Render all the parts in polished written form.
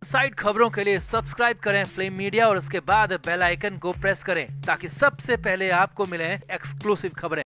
Side खबरों के लिए सब्सक्राइब करें फ्लेम मीडिया और उसके बाद बेल आइकन को प्रेस करें ताकि सबसे पहले आपको मिले एक्सक्लूसिव खबरें।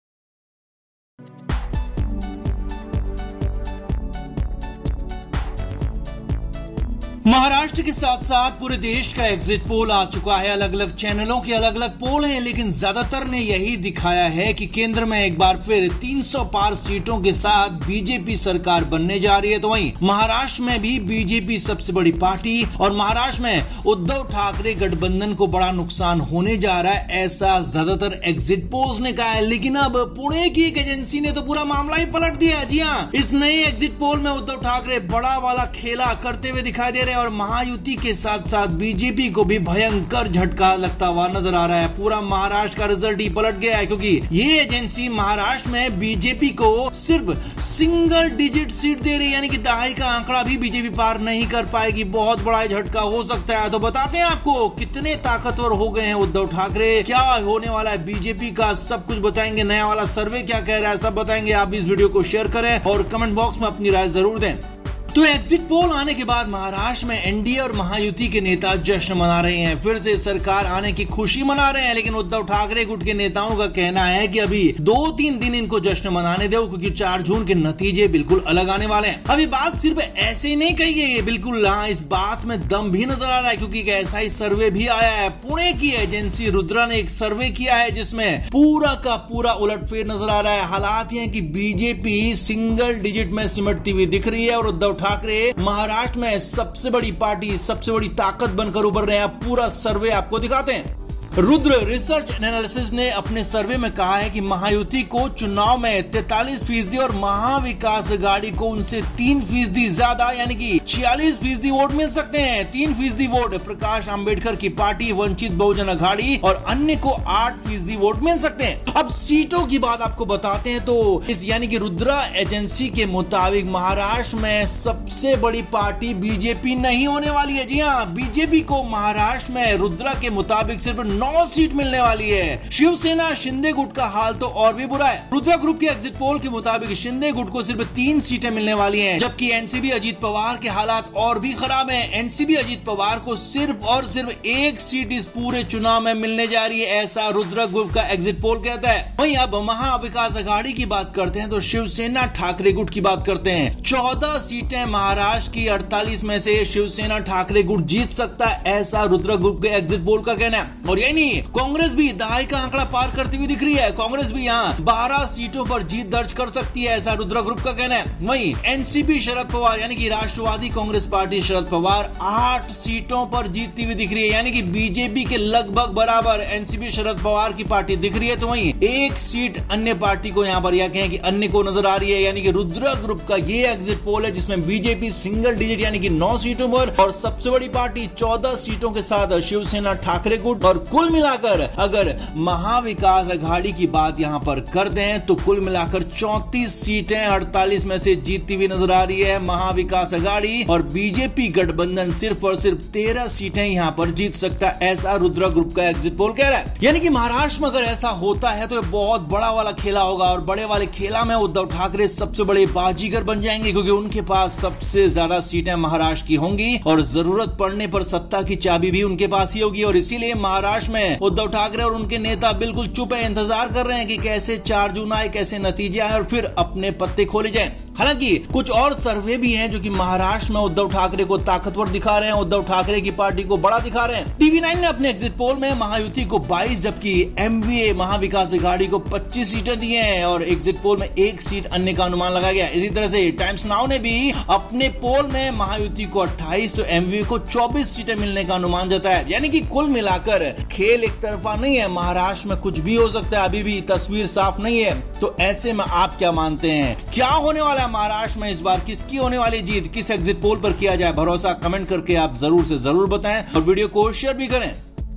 महाराष्ट्र के साथ साथ पूरे देश का एग्जिट पोल आ चुका है। अलग अलग चैनलों के अलग अलग पोल हैं, लेकिन ज्यादातर ने यही दिखाया है कि केंद्र में एक बार फिर 300 पार सीटों के साथ बीजेपी सरकार बनने जा रही है। तो वहीं महाराष्ट्र में भी बीजेपी सबसे बड़ी पार्टी और महाराष्ट्र में उद्धव ठाकरे गठबंधन को बड़ा नुकसान होने जा रहा है, ऐसा ज्यादातर एग्जिट पोल्स ने कहा है। लेकिन अब पुणे की एक एजेंसी ने तो पूरा मामला ही पलट दिया। जी हाँ, इस नए एग्जिट पोल में उद्धव ठाकरे बड़ा वाला खेला करते हुए दिखाई दे रहे हैं और महायुति के साथ साथ बीजेपी को भी भयंकर झटका लगता हुआ नजर आ रहा है। पूरा महाराष्ट्र का रिजल्ट ही पलट गया है, क्योंकि ये एजेंसी महाराष्ट्र में बीजेपी को सिर्फ सिंगल डिजिट सीट दे रही है, यानी कि दहाई का आंकड़ा भी बीजेपी पार नहीं कर पाएगी। बहुत बड़ा झटका हो सकता है। तो बताते हैं आपको कितने ताकतवर हो गए हैं उद्धव ठाकरे, क्या होने वाला है बीजेपी का, सब कुछ बताएंगे। नया वाला सर्वे क्या कह रहा है, सब बताएंगे। आप इस वीडियो को शेयर करें और कमेंट बॉक्स में अपनी राय जरूर दें। तो एग्जिट पोल आने के बाद महाराष्ट्र में एनडीए और महायुति के नेता जश्न मना रहे हैं, फिर से सरकार आने की खुशी मना रहे हैं। लेकिन उद्धव ठाकरे गुट के नेताओं का कहना है कि अभी 2-3 दिन इनको जश्न मनाने दो, क्योंकि 4 जून के नतीजे बिल्कुल अलग आने वाले हैं। अभी बात सिर्फ ऐसे ही नहीं कही गई है, बिल्कुल हाँ, इस बात में दम भी नजर आ रहा है, क्योंकि एक ऐसा ही सर्वे भी आया है। पुणे की एजेंसी रुद्रा ने एक सर्वे किया है जिसमें पूरा का पूरा उलटफेर नजर आ रहा है। हालात ये हैं कि बीजेपी सिंगल डिजिट में सिमटती हुई दिख रही है और उद्धव ठाकरे महाराष्ट्र में सबसे बड़ी पार्टी, सबसे बड़ी ताकत बनकर उभर रहे हैं। पूरा सर्वे आपको दिखाते हैं। रुद्र रिसर्च एनालिसिस ने अपने सर्वे में कहा है कि महायुति को चुनाव में 43% और महाविकास आघाड़ी को उनसे 3% ज्यादा, यानी कि 46% वोट मिल सकते हैं। 3% वोट प्रकाश आंबेडकर की पार्टी, वंचित बहुजन आघाड़ी और अन्य को 8% वोट मिल सकते हैं। अब सीटों की बात आपको बताते हैं। तो इस यानी कि रुद्रा एजेंसी के मुताबिक महाराष्ट्र में सबसे बड़ी पार्टी बीजेपी नहीं होने वाली है। जी हाँ, बीजेपी को महाराष्ट्र में रुद्रा के मुताबिक सिर्फ 9 सीट मिलने वाली है। शिवसेना शिंदे गुट का हाल तो और भी बुरा है। रुद्रा ग्रुप के एग्जिट पोल के मुताबिक शिंदे गुट को सिर्फ 3 सीटें मिलने वाली हैं, जबकि एनसीबी अजीत पवार के हालात और भी खराब हैं। एनसीबी अजीत पवार को सिर्फ और सिर्फ 1 सीट इस पूरे चुनाव में मिलने जा रही है, ऐसा रुद्रा ग्रुप का एग्जिट पोल कहता है। वहीं अब महाविकास आघाड़ी की बात करते हैं तो शिवसेना ठाकरे गुट की बात करते हैं। 14 सीटें महाराष्ट्र की 48 में से शिवसेना ठाकरे गुट जीत सकता है, ऐसा रुद्रा ग्रुप के एग्जिट पोल का कहना है। और नहीं, कांग्रेस भी दहाई का आंकड़ा पार करती हुई दिख रही है। कांग्रेस भी यहाँ 12 सीटों पर जीत दर्ज कर सकती है, ऐसा रुद्रा ग्रुप का कहना है। वहीं एनसीपी शरद पवार यानी कि राष्ट्रवादी कांग्रेस पार्टी शरद पवार 8 सीटों पर जीतती हुई दिख रही है, यानी कि बीजेपी के लगभग बराबर एनसीपी शरद पवार की पार्टी दिख रही है। तो वहीं 1 सीट अन्य पार्टी को यहाँ पर यह कहें कि अन्य को नजर आ रही है, यानी कि रुद्रा ग्रुप का ये एग्जिट पोल है जिसमें बीजेपी सिंगल डिजिट यानी कि 9 सीटों पर और सबसे बड़ी पार्टी 14 सीटों के साथ शिवसेना ठाकरे गुट। और कुल मिलाकर अगर महाविकास आघाड़ी की बात यहां पर कर दें तो कुल मिलाकर 34 सीटें 48 में से जीतती हुई नजर आ रही है महाविकास आघाड़ी, और बीजेपी गठबंधन सिर्फ और सिर्फ 13 सीटें यहां पर जीत सकता है, ऐसा रुद्रा ग्रुप का एग्जिट पोल कह रहा है। यानी कि महाराष्ट्र में अगर ऐसा होता है तो बहुत बड़ा वाला खेला होगा और बड़े वाले खेला में उद्धव ठाकरे सबसे बड़े बाजीगर बन जाएंगे, क्योंकि उनके पास सबसे ज्यादा सीटें महाराष्ट्र की होंगी और जरूरत पड़ने पर सत्ता की चाबी भी उनके पास ही होगी। और इसीलिए महाराष्ट्र में उद्धव ठाकरे और उनके नेता बिल्कुल चुप है, इंतजार कर रहे हैं कि कैसे 4 जून आए, कैसे नतीजे आए और फिर अपने पत्ते खोले जाएं। हालांकि कुछ और सर्वे भी हैं जो कि महाराष्ट्र में उद्धव ठाकरे को ताकतवर दिखा रहे हैं, उद्धव ठाकरे की पार्टी को बड़ा दिखा रहे हैं। TV9 ने अपने एग्जिट पोल में महायुति को 22 जबकि MVA महाविकास आघाड़ी को 25 सीटें दी हैं और एग्जिट पोल में 1 सीट अन्य का अनुमान लगाया गया। इसी तरह से टाइम्स नाउ ने भी अपने पोल में महायुति को 28 तो MVA को 24 सीटें मिलने का अनुमान जताया। यानी कि कुल मिलाकर खेल एक तरफा नहीं है, महाराष्ट्र में कुछ भी हो सकता है, अभी भी तस्वीर साफ नहीं है। तो ऐसे में आप क्या मानते हैं, क्या होने वाला है महाराष्ट्र में इस बार, किसकी होने वाली जीत, किस एग्जिट पोल पर किया जाए भरोसा, कमेंट करके आप जरूर से जरूर बताएं और वीडियो को शेयर भी करें।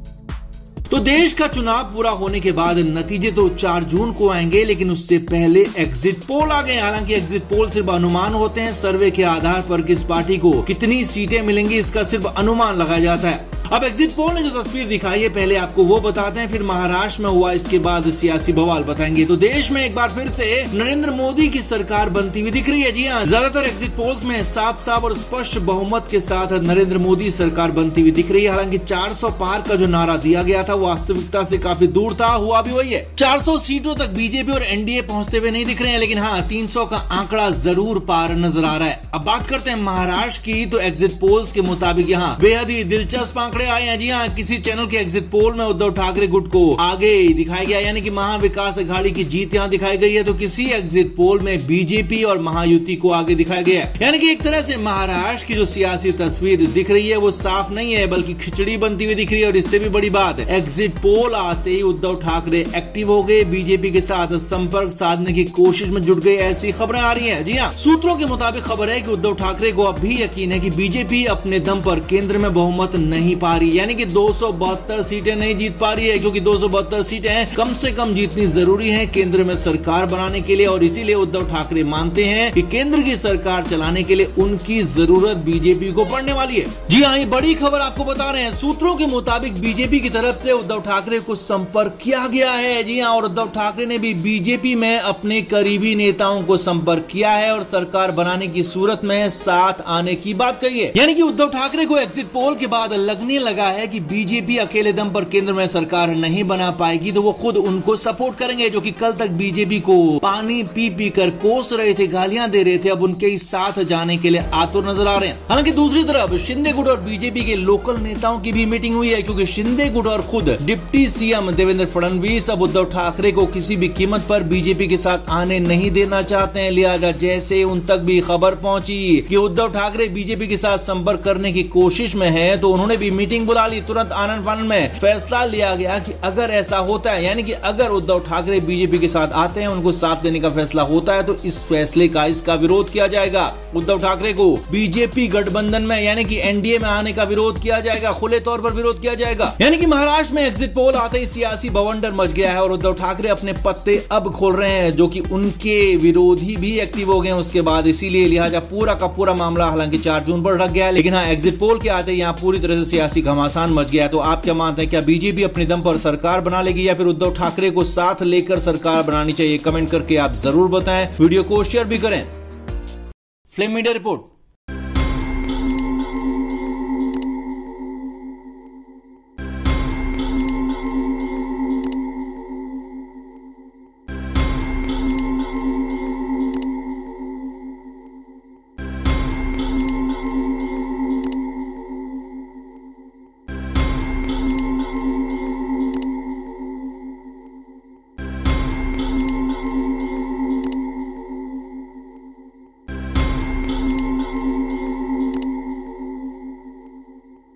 तो देश का चुनाव पूरा होने के बाद नतीजे तो 4 जून को आएंगे, लेकिन उससे पहले एग्जिट पोल आ गए। हालांकि एग्जिट पोल सिर्फ अनुमान होते हैं, सर्वे के आधार पर किस पार्टी को कितनी सीटें मिलेंगी इसका सिर्फ अनुमान लगाया जाता है। अब एग्जिट पोल ने जो तस्वीर दिखाई है पहले आपको वो बताते हैं, फिर महाराष्ट्र में हुआ, इसके बाद सियासी बवाल बताएंगे। तो देश में एक बार फिर से नरेंद्र मोदी की सरकार बनती हुई दिख रही है। जी हाँ, ज्यादातर एग्जिट पोल्स में साफ साफ और स्पष्ट बहुमत के साथ नरेंद्र मोदी सरकार बनती हुई दिख रही है। हालांकि 400 पार का जो नारा दिया गया था वो वास्तविकता से काफी दूर था, हुआ भी वही है। 400 सीटों तक बीजेपी और एनडीए पहुंचते हुए नहीं दिख रहे हैं, लेकिन हाँ 300 का आंकड़ा जरूर पार नजर आ रहा है। अब बात करते हैं महाराष्ट्र की, तो एग्जिट पोल्स के मुताबिक यहाँ बेहद ही दिलचस्प आंकड़े आए हैं। जी हाँ, किसी चैनल के एग्जिट पोल में उद्धव ठाकरे गुट को आगे दिखाया गया, यानी कि महाविकास अघाड़ी की जीत यहाँ दिखाई गई है। तो किसी एग्जिट पोल में बीजेपी और महायुति को आगे दिखाया गया है, यानी कि एक तरह से महाराष्ट्र की जो सियासी तस्वीर दिख रही है वो साफ नहीं है, बल्कि खिचड़ी बनती हुई दिख रही है। और इससे भी बड़ी बात, एग्जिट पोल आते ही उद्धव ठाकरे एक्टिव हो गए, बीजेपी के साथ संपर्क साधने की कोशिश में जुट गए, ऐसी खबरें आ रही हैं। जी हाँ, सूत्रों के मुताबिक खबर है कि उद्धव ठाकरे को अब भी यकीन है कि बीजेपी अपने दम पर केंद्र में बहुमत नहीं पा रही, यानी कि 272 सीटें नहीं जीत पा रही है, क्योंकि 272 सीटें कम से कम जीतनी जरूरी है केंद्र में सरकार बनाने के लिए। और इसीलिए उद्धव ठाकरे मानते हैं कि केंद्र की सरकार चलाने के लिए उनकी जरूरत बीजेपी को पड़ने वाली है। जी हाँ, ये बड़ी खबर आपको बता रहे हैं। सूत्रों के मुताबिक बीजेपी की तरफ से उद्धव ठाकरे को संपर्क किया गया है। जी हाँ, और उद्धव ठाकरे ने भी बीजेपी में अपने करीबी नेताओं को संपर्क किया है और सरकार बनाने की सूरत में साथ आने की बात कही है। यानी कि उद्धव ठाकरे को एग्जिट पोल के बाद लगने लगा है कि बीजेपी अकेले दम पर केंद्र में सरकार नहीं बना पाएगी, तो वो खुद उनको सपोर्ट करेंगे, जो कि कल तक बीजेपी को पानी पी पी कर कोस रहे थे, गालियां दे रहे थे, अब उनके साथ जाने के लिए आतुर नजर आ रहे हैं। हालांकि दूसरी तरफ शिंदे गुट और बीजेपी के लोकल नेताओं की भी मीटिंग हुई है, क्योंकि शिंदे गुट और खुद डिप्टी सीएम देवेंद्र फडणवीस अब उद्धव ठाकरे को किसी भी कीमत पर बीजेपी के साथ आने नहीं देना चाहते हैं। लिहाजा जैसे उन तक भी खबर पहुंची कि उद्धव ठाकरे बीजेपी के साथ संपर्क करने की कोशिश में है, तो उन्होंने भी मीटिंग बुला ली। तुरंत आनंद फानंद में फैसला लिया गया कि अगर ऐसा होता है, यानी कि अगर उद्धव ठाकरे बीजेपी के साथ आते हैं, उनको साथ देने का फैसला होता है, तो इस फैसले का इसका विरोध किया जाएगा। उद्धव ठाकरे को बीजेपी गठबंधन में यानी कि एनडीए में आने का विरोध किया जाएगा, खुले तौर पर विरोध किया जाएगा। यानी कि महाराष्ट्र में एग्जिट पोल आते ही सियासी बवंडर मच गया है और उद्धव ठाकरे अपने पत्ते अब खोल रहे हैं, जो कि उनके विरोधी भी एक्टिव हो गए उसके बाद। इसीलिए लिहाजा पूरा का पूरा मामला हालांकि 4 जून पर रख गया है, लेकिन हाँ एग्जिट पोल के आते यहाँ पूरी तरह से सियासी घमासान मच गया है। तो आप क्या मानते हैं, क्या बीजेपी अपने दम पर सरकार बना लेगी या फिर उद्धव ठाकरे को साथ लेकर सरकार बनानी चाहिए? कमेंट करके आप जरूर बताएं, वीडियो को शेयर भी करें। Flame media report.